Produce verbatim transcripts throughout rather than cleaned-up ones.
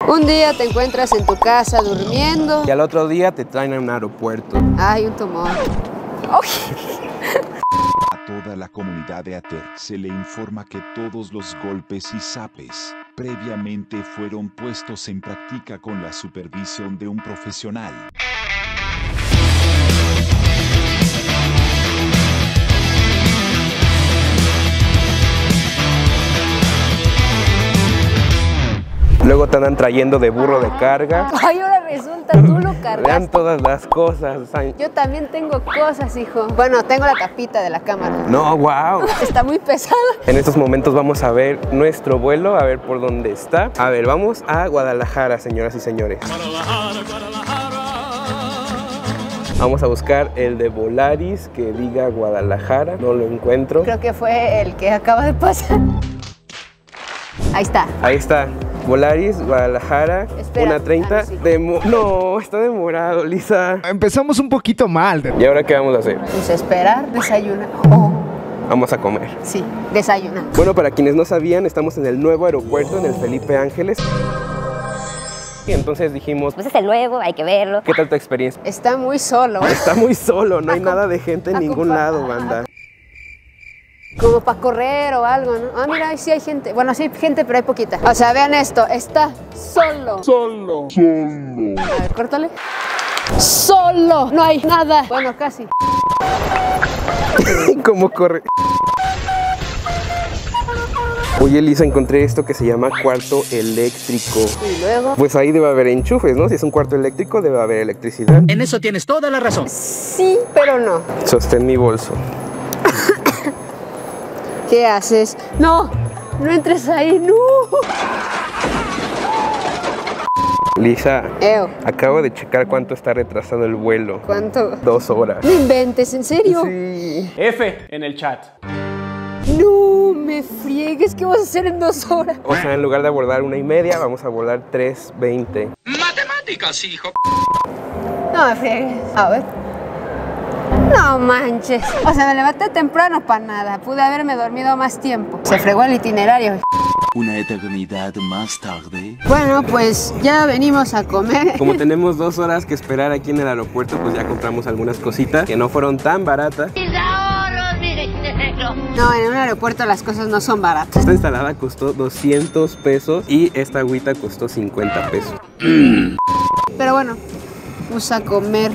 Un día te encuentras en tu casa durmiendo y al otro día te traen a un aeropuerto. Ay, un tumor. Oh. A toda la comunidad de Ater se le informa que todos los golpes y zapes previamente fueron puestos en práctica con la supervisión de un profesional. Luego te andan trayendo de burro de carga. Ay, ahora resulta, tú lo cargaste. Vean todas las cosas. Yo también tengo cosas, hijo. Bueno, tengo la tapita de la cámara. No, wow. Está muy pesada. En estos momentos vamos a ver nuestro vuelo, a ver por dónde está. A ver, vamos a Guadalajara, señoras y señores. Guadalajara, Guadalajara. Vamos a buscar el de Volaris que diga Guadalajara. No lo encuentro. Creo que fue el que acaba de pasar. Ahí está. Ahí está. Volaris, Guadalajara, una treinta. Ah, sí. Demo no, está demorado, Lisa. Empezamos un poquito mal. ¿Y ahora qué vamos a hacer? Pues esperar, desayunar. Oh. Vamos a comer. Sí, desayunar. Bueno, para quienes no sabían, estamos en el nuevo aeropuerto, en el Felipe Ángeles. Y entonces dijimos, pues es el nuevo, hay que verlo. ¿qué tal tu experiencia? Está muy solo. Está muy solo, no hay nada de gente en ningún lado, banda. Como para correr o algo, ¿no? Ah, mira, ahí sí hay gente. Bueno, sí hay gente, pero hay poquita. O sea, vean esto, está solo. Solo. Solo. A ver, córtale. Solo, no hay nada. Bueno, casi. ¿Cómo corre? Oye, Lisa, encontré esto que se llama cuarto eléctrico. Y luego... Pues ahí debe haber enchufes, ¿no? Si es un cuarto eléctrico, debe haber electricidad. En eso tienes toda la razón. Sí, pero no. Sostén mi bolso. ¿Qué haces? No, no entres ahí, no. Lisa, Eo. acabo de checar cuánto está retrasado el vuelo. ¿Cuánto? Dos horas. No inventes, ¿en serio? Sí. F en el chat. No me friegues, ¿qué vas a hacer en dos horas? O sea, en lugar de abordar una y media, vamos a volar tres veinte. Matemáticas, hijo. No me friegues. A ver. No manches. O sea, me levanté temprano para nada. Pude haberme dormido más tiempo. Se fregó el itinerario. Una eternidad más tarde. Bueno, pues ya venimos a comer. Como tenemos dos horas que esperar aquí en el aeropuerto, pues ya compramos algunas cositas que no fueron tan baratas. No, en un aeropuerto las cosas no son baratas. Esta ensalada costó doscientos pesos y esta agüita costó cincuenta pesos. Pero bueno, vamos a comer.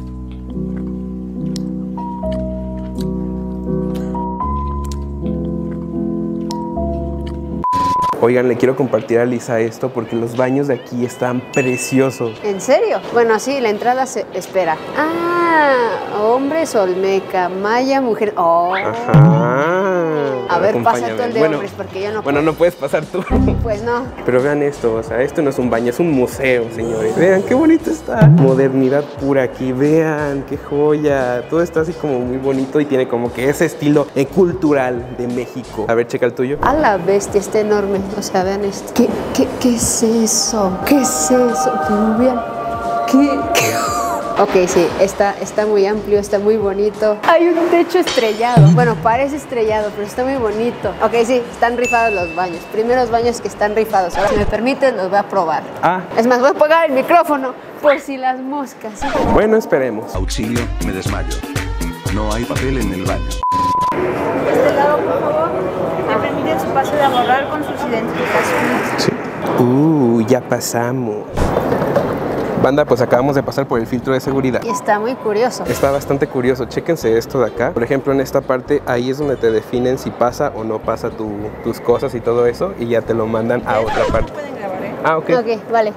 Oigan, le quiero compartir a Lisa esto porque los baños de aquí están preciosos. ¿En serio? Bueno, sí, la entrada se espera. Ah, hombres, olmeca, maya, mujer. Oh. Ajá. A ver, pasa Acompáñame. tú el de bueno, hombres porque yo no Bueno, puedo. no puedes pasar tú. Pues no. Pero vean esto, o sea, esto no es un baño, es un museo, señores. Vean qué bonito está. Modernidad pura aquí, vean qué joya. Todo está así como muy bonito y tiene como que ese estilo eh, cultural de México. A ver, checa el tuyo. A la bestia, está enorme. O sea, vean esto. ¿Qué, qué, qué es eso? ¿Qué es eso? Que vean. ¿Qué? ¿Qué? Ok, sí, está, está muy amplio, está muy bonito. Hay un techo estrellado. Bueno, parece estrellado, pero está muy bonito. Ok, sí, están rifados los baños. Primeros baños que están rifados. Ahora, si me permiten, los voy a probar. Ah. Es más, voy a apagar el micrófono por si las moscas. ¿Sí? Bueno, esperemos. Auxilio, me desmayo. No hay papel en el baño. De este lado, por favor, me permiten su pase de abordar con sus identificaciones. Sí. Uh, ya pasamos. Banda, pues acabamos de pasar por el filtro de seguridad. Y está muy curioso. Está bastante curioso, chéquense esto de acá. Por ejemplo, en esta parte, ahí es donde te definen si pasa o no pasa tu, tus cosas y todo eso. Y ya te lo mandan a otra parte. Pueden grabar, ¿eh? Ah, ok. Ok, vale.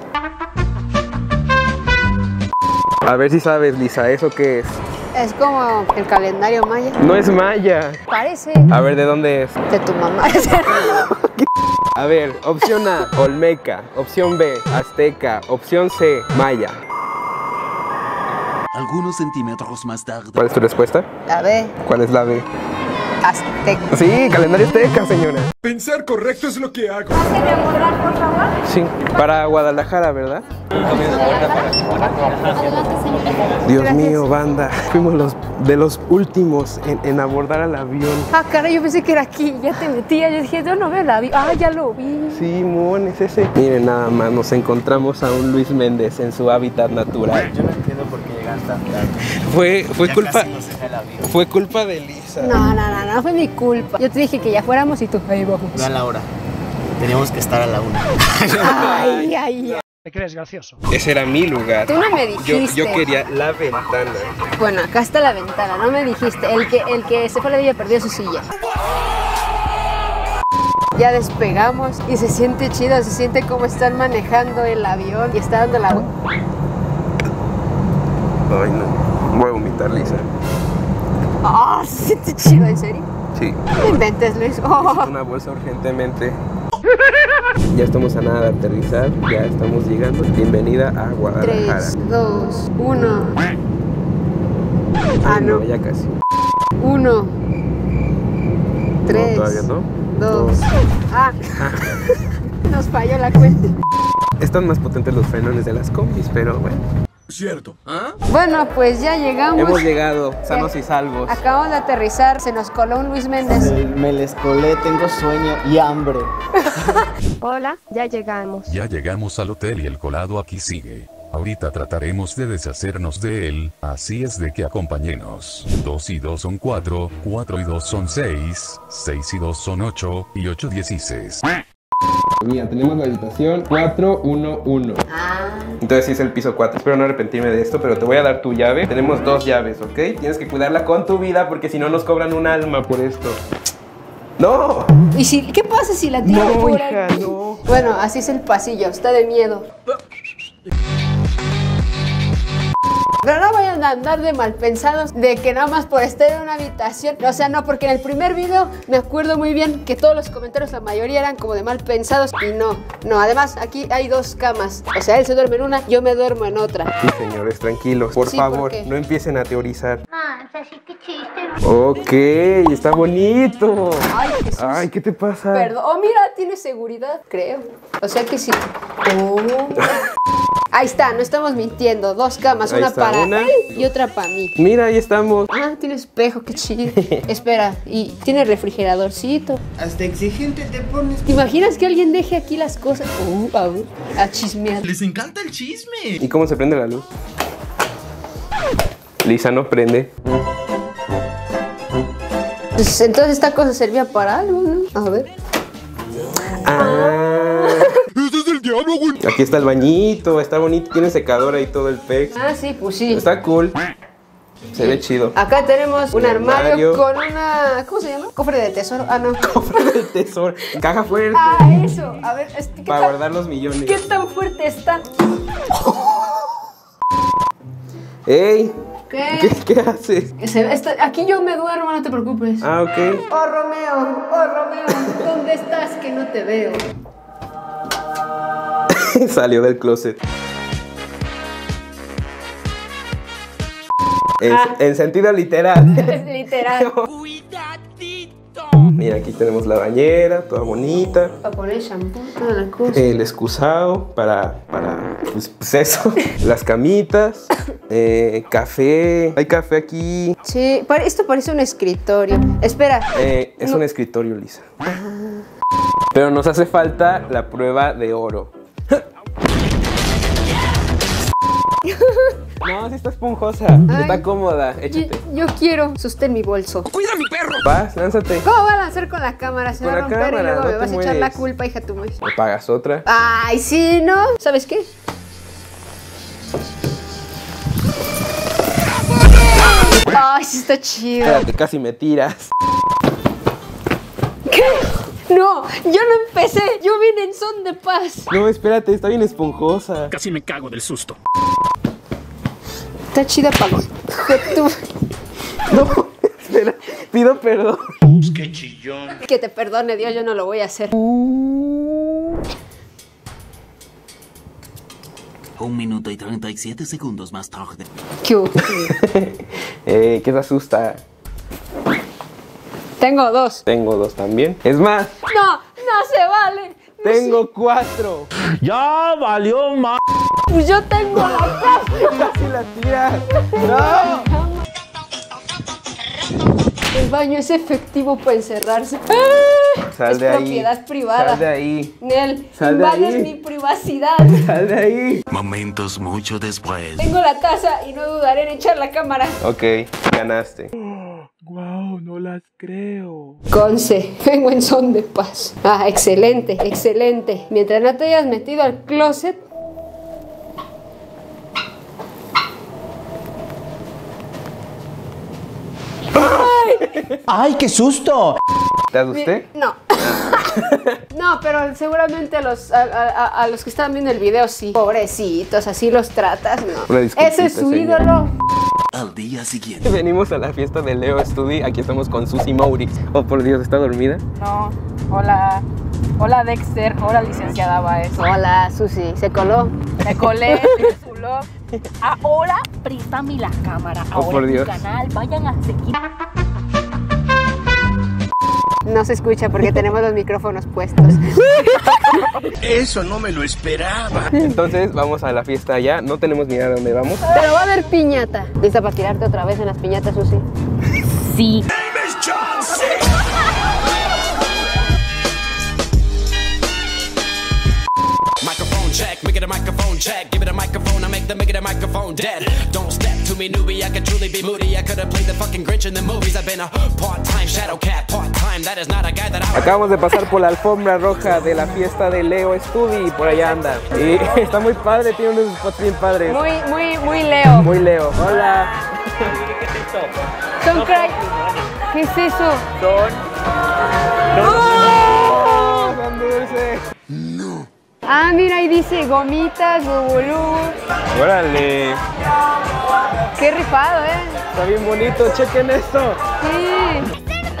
A ver si sabes, Lisa, ¿eso qué es? Es como el calendario maya. No es maya. Parece A ver, ¿de dónde es? de tu mamá. A ver, opción A, Olmeca. Opción B, Azteca. Opción C, Maya. Algunos centímetros más tarde. ¿Cuál es tu respuesta? La ve. ¿Cuál es la B? azteca. Sí, calendario azteca, señora. Pensar correcto es lo que hago. Pase de abordar, por favor. Sí, para Guadalajara, ¿verdad? Dios mío, banda. Fuimos los de los últimos en, en abordar al avión. Ah, caray, yo pensé que era aquí. Ya te metía. Yo dije, yo no veo el avión. Ah, ya lo vi. Sí, mon, es ese. Miren, nada más, nos encontramos a un Luis Méndez en su hábitat natural. Yo no entiendo por qué llegaste tan tarde. Fue, fue Ya culpa. casi nos deja el avión. Fue culpa de Lisa. No, no, no, no fue mi culpa. Yo te dije que ya fuéramos y tú, ahí vamos. Vean la hora. Teníamos que estar a la una. Ay, ay, ay. ¿Te crees gracioso? Ese era mi lugar. Tú no me Yo, dijiste. yo quería la ventana. Bueno, acá está la ventana, no me dijiste. El que, el que se fue a la villa perdió su silla. Ya despegamos y se siente chido, se siente como están manejando el avión y está dando la... Ay, no. Voy a vomitar, Lisa. ¡Ah! Se siente chido, ¿en serio? Sí. No inventes, Luis. Oh. Necesito una bolsa urgentemente. Ya estamos a nada de aterrizar. Ya estamos llegando. Bienvenida a Guadalajara. Tres, dos, uno. Ah, Ay, no. Ya casi. Uno. Tres. No, todavía no. Dos. Ah. Nos falló la cuenta. Están más potentes los frenones de las combis, pero bueno. Cierto. Bueno, pues ya llegamos. Hemos llegado sanos y salvos. Acabamos de aterrizar, se nos coló un Luis Méndez. Me, me les colé, tengo sueño y hambre. Hola, ya llegamos. Ya llegamos al hotel y el colado aquí sigue. Ahorita trataremos de deshacernos de él, así es de que acompáñenos. Dos y dos son cuatro, cuatro y dos son seis, seis y dos son ocho, y ocho dieciséis. Mira, tenemos la habitación cuatro uno uno. Ah. Entonces sí es el piso cuatro. Espero no arrepentirme de esto, pero te voy a dar tu llave. Tenemos dos llaves, ¿ok? Tienes que cuidarla con tu vida porque si no nos cobran un alma por esto. ¡No! ¿Y si, qué pasa si la tiro No, por hija, aquí? no. Bueno, así es el pasillo, está de miedo. Pero no vayan a andar de mal pensados de que nada más por estar en una habitación. O sea, no, porque en el primer video me acuerdo muy bien que todos los comentarios, la mayoría eran como de mal pensados. Y no, no, además aquí hay dos camas. O sea, él se duerme en una, yo me duermo en otra. Sí, señores, tranquilos. Por Sí, favor, ¿por qué? no empiecen a teorizar. Ah, así que chiste. Ok, está bonito. Ay, Jesús. Ay, ¿qué te pasa? Perdón. Oh, mira, tiene seguridad, creo. O sea que sí. Oh. Ahí está, no estamos mintiendo. Dos camas, Ahí una está, para una. él y otra para mí. Mira, ahí estamos. Ah, tiene espejo, qué chido. Espera, y tiene refrigeradorcito. Hasta exigente te pones. ¿Te imaginas que alguien deje aquí las cosas? Uh, a ver, a chismear. Les encanta el chisme. ¿Y cómo se prende la luz? Lisa no prende. Pues, entonces esta cosa servía para algo, ¿no? A ver. Ah. ¡Ese es el diablo, güey! Aquí está el bañito, está bonito, tiene secadora y todo el pex. Ah, sí, pues sí. Está cool. Se ve chido. Acá tenemos un Un armario, armario. con una... ¿Cómo se llama? Cofre de tesoro. Ah, no. Cofre del tesoro. Caja fuerte. Ah, eso. A ver, este, ¿qué, Para tan, guardar los millones. ¿qué tan fuerte está? ¡Ey! ¿Qué? ¿Qué, qué haces? Que se ve- está- aquí yo me duermo, no te preocupes. Ah, ok. Oh, Romeo, oh, Romeo, ¿dónde estás que no te veo? Salió del closet. En, Ah. en sentido literal. Es literal. Mira, aquí tenemos la bañera, toda bonita. Para poner shampoo, toda la cosa. El excusado para, para pues, pues eso. Las camitas. eh, café. Hay café aquí. Sí, pare- esto parece un escritorio. Espera. Eh, es No. un escritorio, Lisa. Pero nos hace falta la prueba de oro. No, sí está esponjosa. Ay. Está cómoda. Yo, Échate. yo quiero, sostén mi bolso. Vas, lánzate. ¿Cómo va a lanzar con la cámara? Se Con va a la romper cámara, y luego no me te vas a echar la mueres. culpa, hija tu mujer. Me pagas otra. Ay, sí, ¿no? ¿Sabes qué? Ay, sí está chido. Espérate, casi me tiras. ¿Qué? No, yo no empecé. Yo vine en son de paz. No, espérate, está bien esponjosa. Casi me cago del susto. Está chida para los... tú. No, espera, pido perdón. ¡Qué chillón! Que te perdone Dios, yo no lo voy a hacer. Un minuto y treinta y siete segundos más tarde. ¿Qué hubo? eh, ¿Qué te asusta? Tengo dos. Tengo dos también. Es más, No, no se vale. tengo cuatro. Ya valió más. Pues yo tengo la casa. Casi la tiras. No. El baño es efectivo para encerrarse. ¡Ah! Sal es de ahí. propiedad privada. Sal de ahí. Nel, Sal de invades ahí. mi privacidad. Sal de ahí. Momentos mucho después. Tengo la taza y no dudaré en echar la cámara. Ok, ganaste. Wow, no las creo. Conce, vengo en son de paz. Ah, excelente, excelente. Mientras no te hayas metido al closet. ¡Ay, qué susto! ¿Te asusté? No. No, pero seguramente a los, a, a- a los que están viendo el video sí. Pobrecitos, así los tratas, ¿no? Una disculpita, Ese es su señor. ídolo. Al día siguiente. Venimos a la fiesta de Leo Studi. Aquí estamos con Susi Maurix. Oh, por Dios, ¿está dormida? No, hola, hola Dexter, hola licenciada Baez. Hola, Susi, se coló. Me colé en su blog. Ahora préstame la cámara. Oh, Ahora por en mi Dios. canal, vayan a seguir. No se escucha porque tenemos los micrófonos puestos. Eso no me lo esperaba. Entonces, vamos a la fiesta allá. No tenemos ni idea de dónde vamos. Pero va a haber piñata. ¿Lista para tirarte otra vez en las piñatas, Susi? Sí. Microphone check, make it a microphone check. Give it a microphone, I make the make it a microphone dead. Don't step to me, newbie, I could truly be moody. I could have played the fucking Grinch in the movies. I've been a part-time shadow cat, part-time. That is not a guy that I... Acabamos de pasar por la alfombra roja de la fiesta de Leo Studi y por allá anda. Y está muy padre, tiene unos spots bien padres. Muy, muy, muy Leo. Muy Leo. Hola. Son cray. ¿Qué es eso? Son. ¡Oh! Son dulces. Ah, mira, ahí dice gomitas, bubulú. Órale. Qué rifado, ¿eh? Está bien bonito, chequen esto. Sí.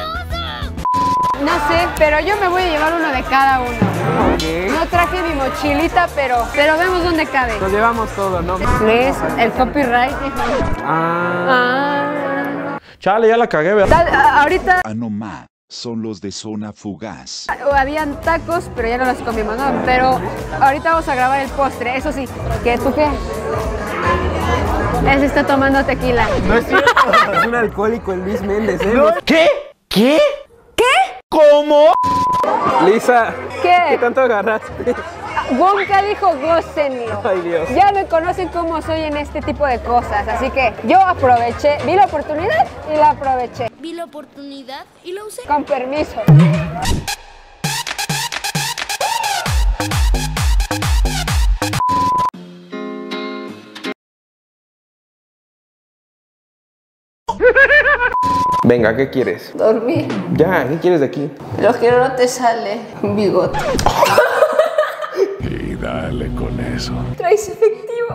No sé, pero yo me voy a llevar uno de cada uno. Okay. No traje mi mochilita, pero, pero vemos dónde cabe. Nos llevamos todo, ¿no? ¿Ves? El copyright. Ah. Ah. Chale, ya la cagué, ¿verdad? Tal- a- ahorita Anomá, son los de zona fugaz. habían tacos, pero ya no los comimos, ¿no? Pero ahorita vamos a grabar el postre. Eso sí, ¿qué tú qué? Él se está tomando tequila. No es cierto. Es un alcohólico el Luis Méndez, ¿eh? ¿Qué? ¿Qué? ¿Qué? ¿Cómo? Lisa. ¿Qué? ¿Qué tanto agarraste? Wonka dijo gócenlo. Ay, Dios. Ya me conocen cómo soy en este tipo de cosas, así que yo aproveché, vi la oportunidad y la aproveché. Vi la oportunidad y la usé. Con permiso. Venga, ¿qué quieres? Dormí. Ya, ¿qué quieres de aquí? Lo que no te sale, un bigote. Y dale con eso. Traes efectivo.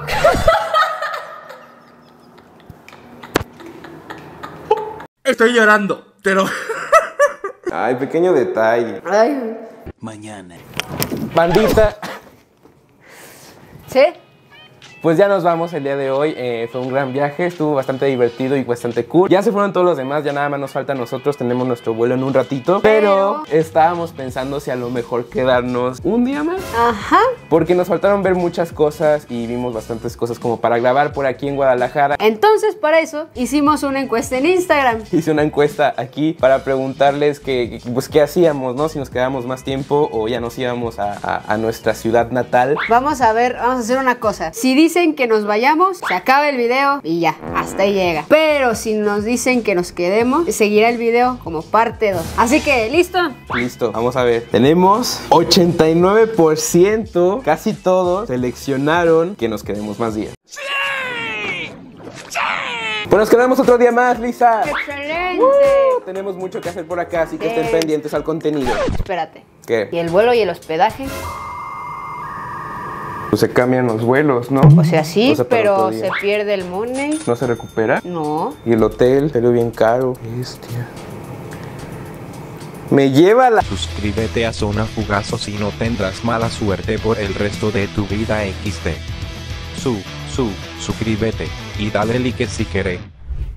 Estoy llorando, pero... Ay, pequeño detalle. Ay. Mañana. Bandita. ¿Sí? Pues ya nos vamos el día de hoy, eh, fue un gran viaje, estuvo bastante divertido y bastante cool. Ya se fueron todos los demás, ya nada más nos falta a nosotros, tenemos nuestro vuelo en un ratito. Pero, pero estábamos pensando si a lo mejor quedarnos un día más. Ajá. Porque nos faltaron ver muchas cosas y vimos bastantes cosas como para grabar por aquí en Guadalajara. Entonces, para eso, hicimos una encuesta en Instagram. Hice una encuesta aquí para preguntarles que, pues, qué hacíamos, ¿no? Si nos quedábamos más tiempo o ya nos íbamos a, a, a nuestra ciudad natal. Vamos a ver, vamos a hacer una cosa. Si dicen que nos vayamos, se acaba el video y ya, hasta ahí llega. Pero si nos dicen que nos quedemos, seguirá el video como parte dos. Así que, ¿listo? Listo, vamos a ver. Tenemos ochenta y nueve por ciento, casi todos seleccionaron que nos quedemos más días. ¡Sí! ¡Sí! Pues nos quedamos otro día más, Lisa. ¡Excelente! Uh, tenemos mucho que hacer por acá, así que estén Eh. pendientes al contenido. Espérate. ¿Qué? ¿Y el vuelo y el hospedaje? Pues se cambian los vuelos, ¿no? O sea, sí, O sea, para pero otro día. se pierde el money. ¿No se recupera? No. Y el hotel, salió bien caro. Bestia. Me lleva la... Suscríbete a Zona Fugaz o si no tendrás mala suerte por el resto de tu vida equis de. Su, su, suscríbete y dale like si querés.